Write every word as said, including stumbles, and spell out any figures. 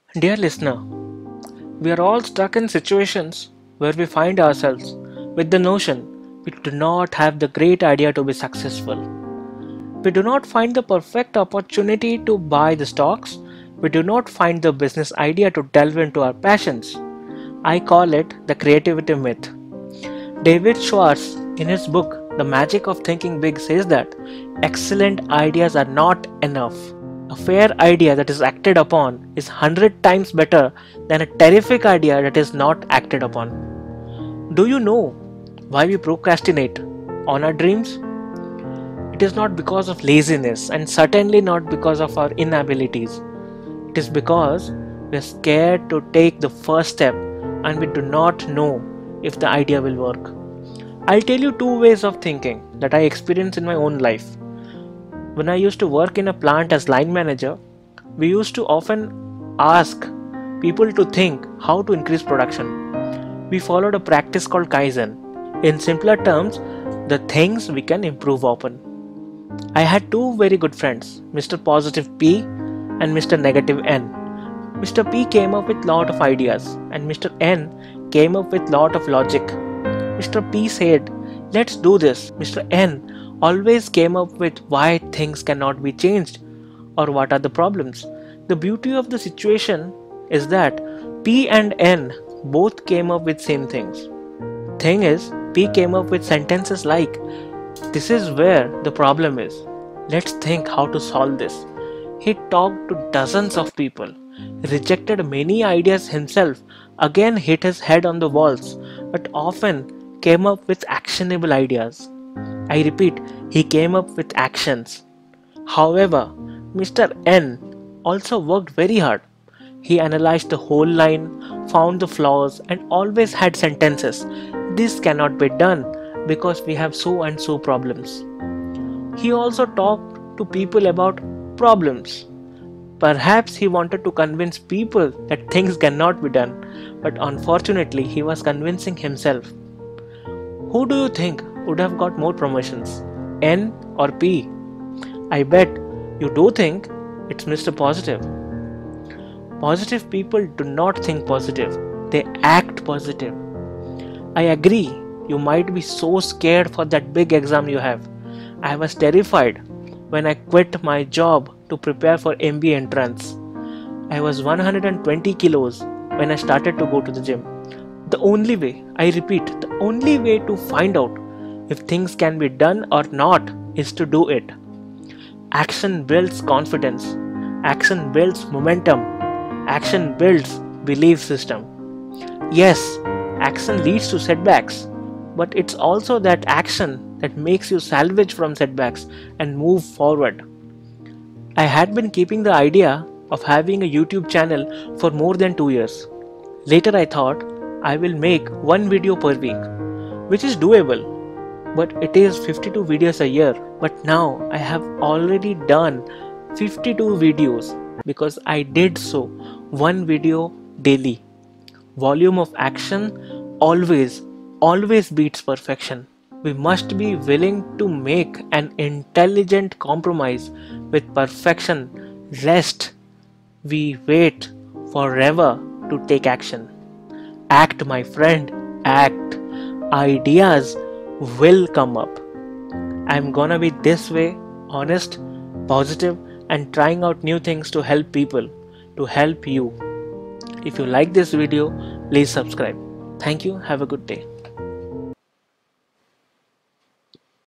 Dear listener, we are all stuck in situations where we find ourselves with the notion we do not have the great idea to be successful. We do not find the perfect opportunity to buy the stocks. We do not find the business idea to delve into our passions. I call it the creativity myth. David Schwartz, in his book The Magic of Thinking Big, says that excellent ideas are not enough. A fair idea that is acted upon is one hundred times better than a terrific idea that is not acted upon. Do you know why we procrastinate on our dreams? It is not because of laziness and certainly not because of our inabilities. It is because we are scared to take the first step and we do not know if the idea will work. I'll tell you two ways of thinking that I experienced in my own life. When I used to work in a plant as line manager, we used to often ask people to think how to increase production. We followed a practice called Kaizen. In simpler terms, the things we can improve upon. I had two very good friends, Mister Positive P and Mister Negative N. Mister P came up with lot of ideas and Mister N came up with lot of logic. Mister P said, "Let's do this." Mister N always came up with why things cannot be changed or what are the problems. The beauty of the situation is that P and N both came up with same things. Thing is, P came up with sentences like, "This is where the problem is. Let's think how to solve this." He talked to dozens of people, rejected many ideas himself, again hit his head on the walls, but often came up with actionable ideas. I repeat, he came up with actions. However, Mister N also worked very hard. He analyzed the whole line, found the flaws, and always had sentences. "This cannot be done because we have so and so problems." He also talked to people about problems. Perhaps he wanted to convince people that things cannot be done, but unfortunately he was convincing himself. Who do you think would have got more promotions, N or P? I bet you do think it's Mister Positive. Positive people do not think positive, they act positive. I agree, you might be so scared for that big exam you have. I was terrified when I quit my job to prepare for M B A entrance. I was one hundred twenty kilos when I started to go to the gym. The only way, I repeat, the only way to find out if things can be done or not is to do it. Action builds confidence. Action builds momentum. Action builds belief system. Yes, action leads to setbacks, but it's also that action that makes you salvage from setbacks and move forward. I had been keeping the idea of having a YouTube channel for more than two years. Later I thought I will make one video per week, which is doable, but it is fifty-two videos a year. But now I have already done fifty-two videos because I did so one video daily. Volume of action always, always beats perfection. We must be willing to make an intelligent compromise with perfection, lest we wait forever to take action. Act, my friend, act. Ideas will come up. I'm gonna be this way, honest, positive, and trying out new things to help people, to help you. If you like this video, please subscribe. Thank you. Have a good day.